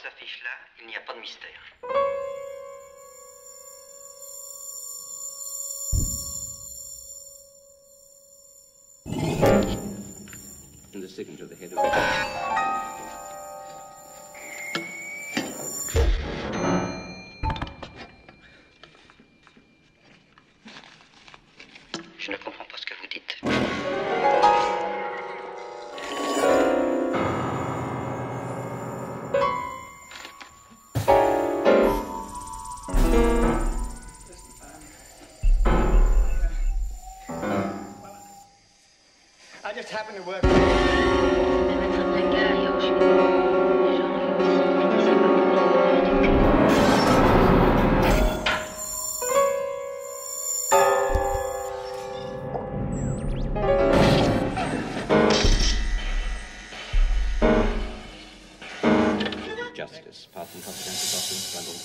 s'affiche là, il n'y a pas de mystère. And the signature of the head of it. Je ne comprends pas ce que vous dites. I just happened to work. Justice, part and confidential documents bundled.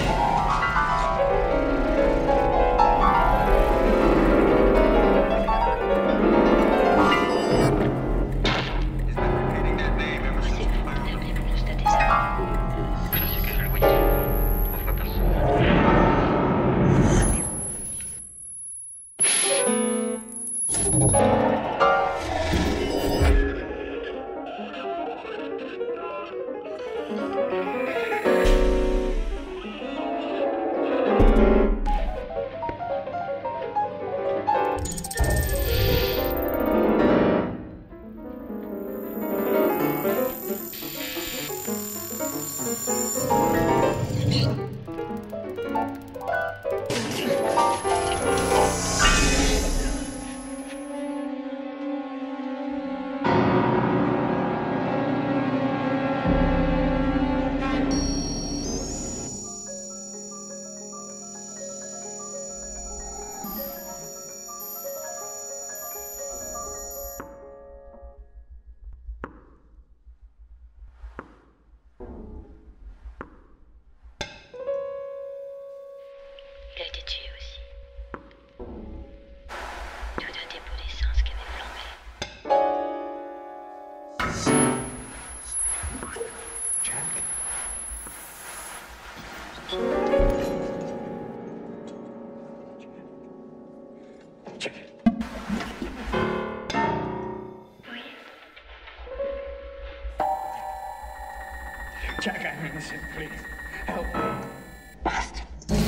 Il a été tué aussi. Tout un dépôt d'essence qui avait flambé. Jack? Jack. Oui. Jack, I'm innocent, please. Help me. Bastard.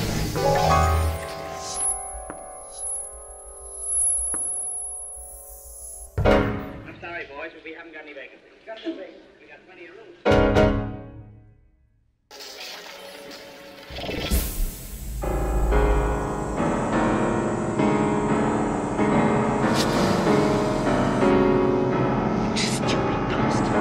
I'm sorry, boys, but we haven't got any vacancies. We got plenty of rooms. Stupid bastard.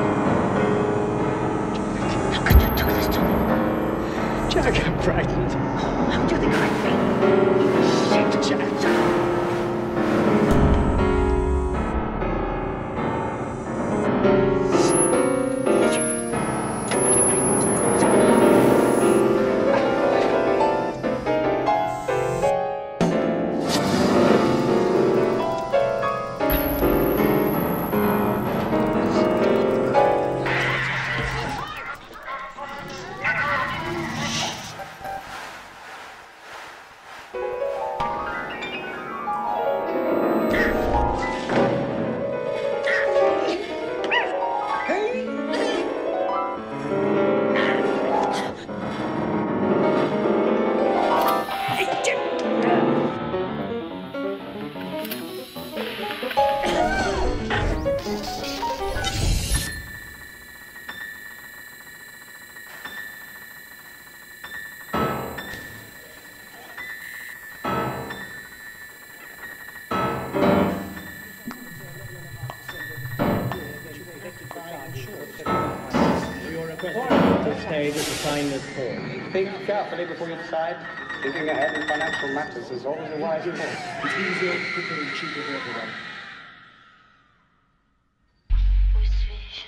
How could you do this to me? Jack, I'm frightened. I'll do the correct thing. Shit, Jack. Your request at this stage is to sign this form. Think carefully before you decide. Thinking ahead in financial matters is always a wise course. It's easier, quicker, and cheaper for everyone. Où suis-je?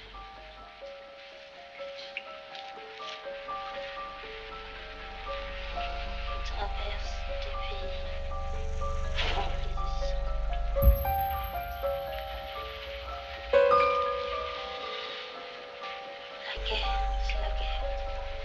Je traverse des pays remplis de sang. La guerre, c'est la guerre.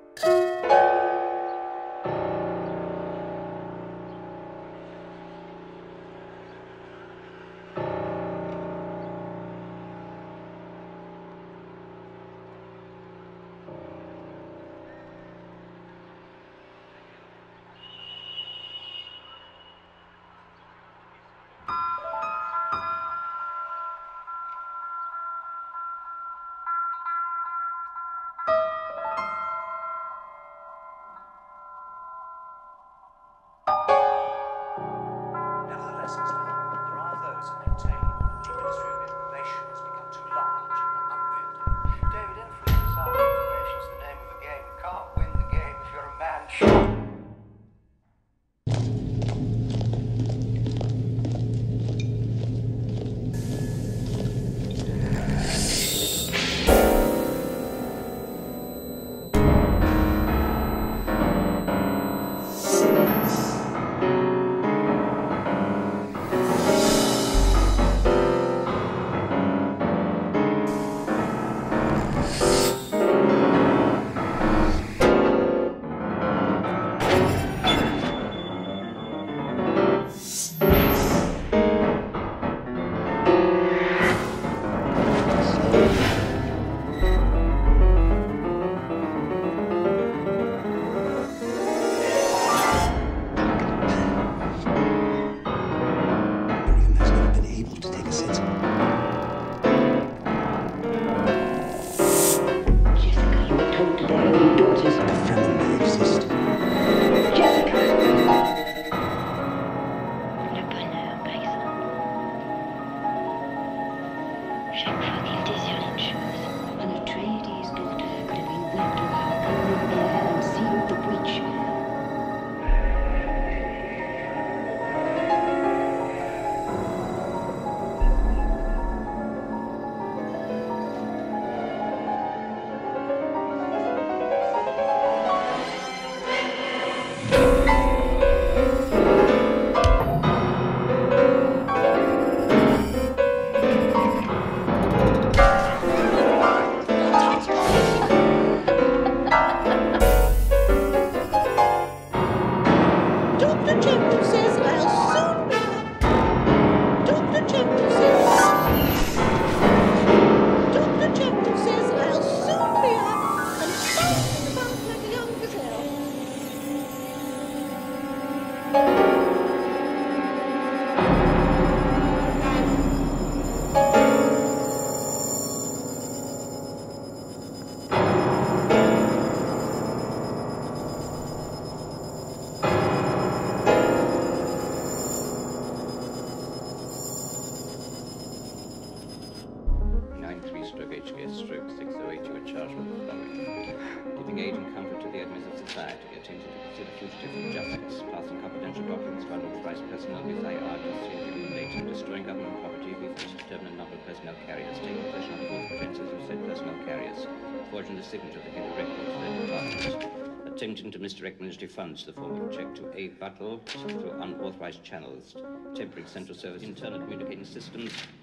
Nevertheless, there are those that maintain the Ministry of Information has become too large and unwieldy. David, influence society. Information's the name of the game. You can't win the game if you're a man short. HKS/608, you are charged with the following: giving aid and comfort to the enemies of society, attempting to conceal a fugitive from justice, passing confidential documents to unauthorized personnel with IR to stealing data, destroying government property, refusing to determine a number of personnel carriers, taking possession of false pretenses of said personnel carriers, forging the signature of the head of records of their department, attempting to misdirect ministry funds to the form of a check to A. Buttle through unauthorized channels, tempering central service internal communicating systems,